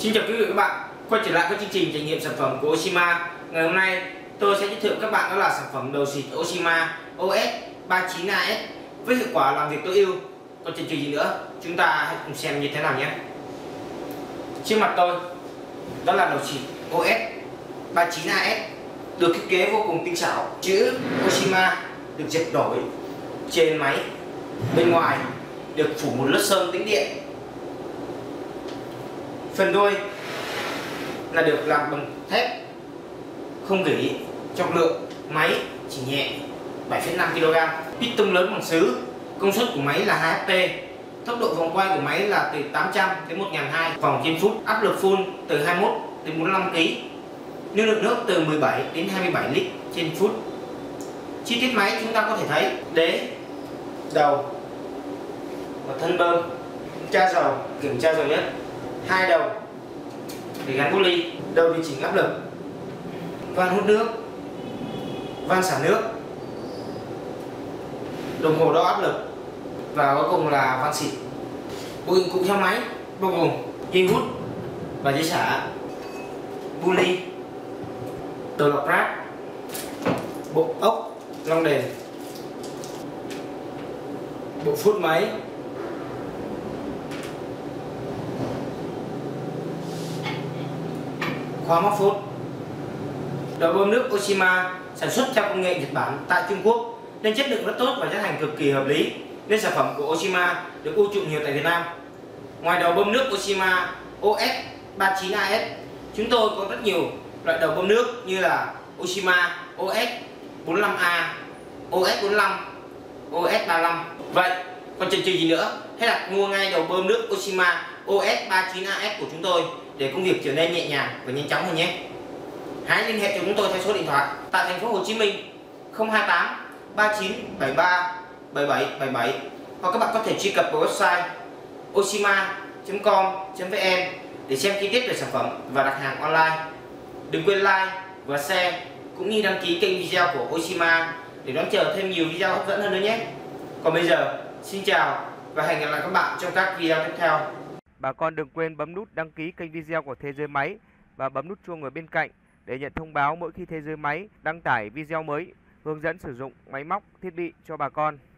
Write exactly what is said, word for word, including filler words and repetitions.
Xin chào quý vị và các bạn, quay trở lại với chương trình trải nghiệm sản phẩm của Oshima. Ngày hôm nay tôi sẽ giới thiệu các bạn đó là sản phẩm đầu xịt Oshima O S ba chín A S với hiệu quả làm việc tối ưu. Còn chần chừ gì nữa, chúng ta hãy cùng xem như thế nào nhé. Trước mặt tôi đó là đầu xịt O S ba chín A S được thiết kế vô cùng tinh xảo, chữ Oshima được dệt nổi trên máy, bên ngoài được phủ một lớp sơn tĩnh điện. Phần đuôi là được làm bằng thép không gỉ, trọng lượng máy chỉ nhẹ bảy phẩy năm ki lô gam, piston lớn bằng sứ, công suất của máy là hai H P, tốc độ vòng quay của máy là từ tám trăm đến một nghìn hai trăm vòng trên phút, áp lực full từ hai mươi mốt đến bốn mươi lăm ki lô gam, lưu lượng nước từ mười bảy đến hai mươi bảy lít trên phút. Chi tiết máy chúng ta có thể thấy đế, đầu và thân bơm, tra dầu, kiểm tra dầu nhất, hai đầu để gắn bút ly, đầu điều chỉnh áp lực, van hút nước, van xả nước, đồng hồ đo áp lực và cuối cùng là van xịt. Bộ dụng cụ theo máy bao gồm dây hút và dây xả, bu ly, đầu lọc ráp, bộ ốc, long đèn, bộ phốt máy, khóa móc phốt. Đầu bơm nước Oshima sản xuất theo công nghệ Nhật Bản tại Trung Quốc nên chất lượng rất tốt và giá thành cực kỳ hợp lý, nên sản phẩm của Oshima được ưa chuộng nhiều tại Việt Nam. Ngoài đầu bơm nước Oshima O S ba chín A S, chúng tôi có rất nhiều loại đầu bơm nước như là Oshima O S bốn mươi lăm A, O S bốn mươi lăm, O S ba mươi lăm. Vậy còn chần chừ gì nữa, hãy đặt mua ngay đầu bơm nước Oshima O S ba chín A S của chúng tôi để công việc trở nên nhẹ nhàng và nhanh chóng hơn nhé. Hãy liên hệ cho chúng tôi theo số điện thoại tại thành phố Hồ Chí Minh không hai tám ba chín bảy ba bảy bảy bảy bảy, hoặc các bạn có thể truy cập vào website oshima chấm com chấm vn để xem chi tiết về sản phẩm và đặt hàng online. Đừng quên like và share cũng như đăng ký kênh video của Oshima để đón chờ thêm nhiều video hấp dẫn hơn nữa nhé. Còn bây giờ, xin chào và hẹn gặp lại các bạn trong các video tiếp theo. Bà con đừng quên bấm nút đăng ký kênh video của Thế Giới Máy và bấm nút chuông ở bên cạnh để nhận thông báo mỗi khi Thế Giới Máy đăng tải video mới hướng dẫn sử dụng máy móc, thiết bị cho bà con.